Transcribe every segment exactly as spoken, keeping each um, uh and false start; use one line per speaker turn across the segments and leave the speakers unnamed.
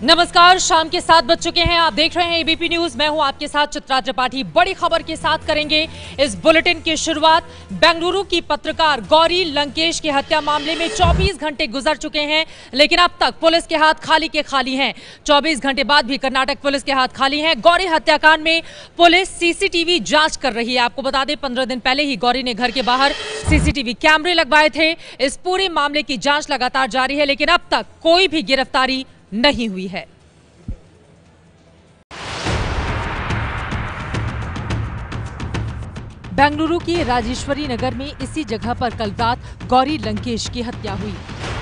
नमस्कार, शाम के सात बज चुके हैं। आप देख रहे हैं एबीपी न्यूज। मैं हूं आपके साथ चित्रा त्रिपाठी। बड़ी खबर के साथ करेंगे इस बुलेटिन की शुरुआत। बेंगलुरु की पत्रकार गौरी लंकेश की हत्या मामले में चौबीस घंटे गुजर चुके हैं, लेकिन अब तक पुलिस के हाथ खाली के खाली हैं। चौबीस घंटे बाद भी कर्नाटक पुलिस के हाथ खाली हैं। गौरी हत्याकांड में पुलिस सीसीटीवी जांच कर रही है। आपको बता दें, पंद्रह दिन पहले ही गौरी ने घर के बाहर सीसीटीवी कैमरे लगवाए थे। इस पूरे मामले की जांच लगातार जारी है, लेकिन अब तक कोई भी गिरफ्तारी नहीं हुई है। बेंगलुरु के राजेश्वरी नगर में इसी जगह पर कल रात गौरी लंकेश की हत्या हुई।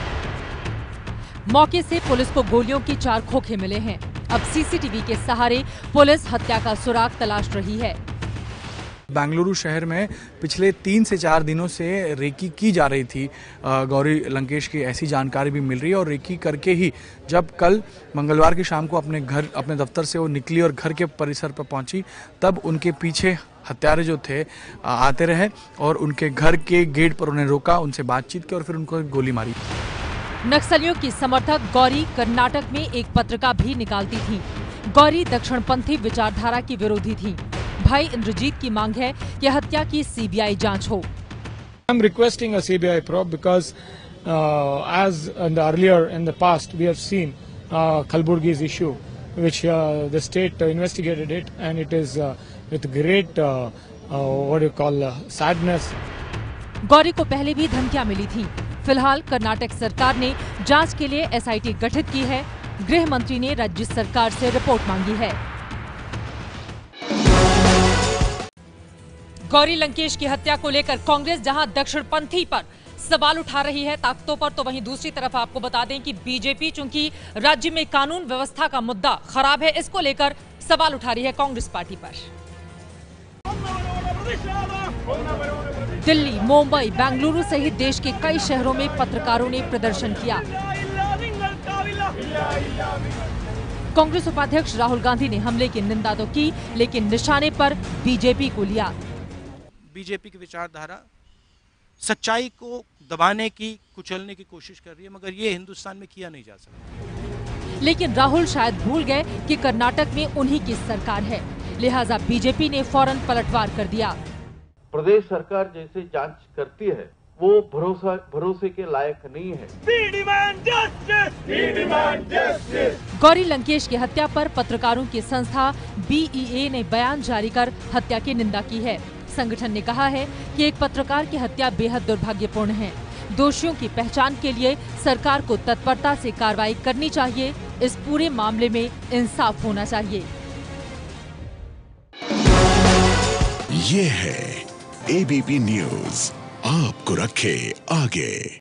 मौके से पुलिस को गोलियों के चार खोखे मिले हैं। अब सीसीटीवी के सहारे पुलिस हत्या का सुराग तलाश रही है।
बेंगलुरु शहर में पिछले तीन से चार दिनों से रेकी की जा रही थी। गौरी लंकेश की ऐसी जानकारी भी मिल रही है और रेकी करके ही जब कल मंगलवार की शाम को अपने घर अपने दफ्तर से वो निकली और घर के परिसर पर पहुंची, तब उनके पीछे हत्यारे जो थे आते रहे और उनके घर के गेट पर उन्हें रोका, उनसे बातचीत की और फिर उनको गोली मारी।
नक्सलियों की समर्थक गौरी कर्नाटक में एक पत्रिका भी निकालती थी। गौरी दक्षिणपंथी विचारधारा की विरोधी थी। भाई इंद्रजीत की मांग है कि हत्या की सीबीआई जांच हो।
I am requesting a C B I probe because uh, as in the earlier in the past we have seen uh, Khalburgi's issue, which uh, the state uh, investigated it, and it is uh, with great uh, uh, what do you call uh, sadness.
Gauri को पहले भी धमकियां मिली थी। फिलहाल कर्नाटक सरकार ने जांच के लिए एस आई टी गठित की है। गृह मंत्री ने राज्य सरकार से रिपोर्ट मांगी है। गौरी लंकेश की हत्या को लेकर कांग्रेस जहां दक्षिणपंथी पर सवाल उठा रही है ताकतों पर, तो वहीं दूसरी तरफ आपको बता दें कि बीजेपी चूंकि राज्य में कानून व्यवस्था का मुद्दा खराब है, इसको लेकर सवाल उठा रही है कांग्रेस पार्टी पर। दिल्ली, मुंबई, बेंगलुरु सहित देश के कई शहरों में पत्रकारों ने प्रदर्शन किया। कांग्रेस उपाध्यक्ष राहुल गांधी ने हमले की निंदा तो की, लेकिन निशाने पर बीजेपी को लिया।
बीजेपी की विचारधारा सच्चाई को दबाने की, कुचलने की कोशिश कर रही है, मगर ये हिंदुस्तान में किया नहीं जा सकता।
लेकिन राहुल शायद भूल गए कि कर्नाटक में उन्हीं की सरकार है, लिहाजा बीजेपी ने फौरन पलटवार कर दिया।
प्रदेश सरकार जैसे जांच करती है वो भरोसा भरोसे के लायक नहीं है। We demand justice! We demand justice!
Gauri Lankesh की हत्या पर पत्रकारों की संस्था बी ई ए ने बयान जारी कर हत्या की निंदा की है। संगठन ने कहा है कि एक पत्रकार की हत्या बेहद दुर्भाग्यपूर्ण है। दोषियों की पहचान के लिए सरकार को तत्परता से कार्रवाई करनी चाहिए। इस पूरे मामले में इंसाफ होना चाहिए।
ये है एबीपी न्यूज, आपको रखे आगे।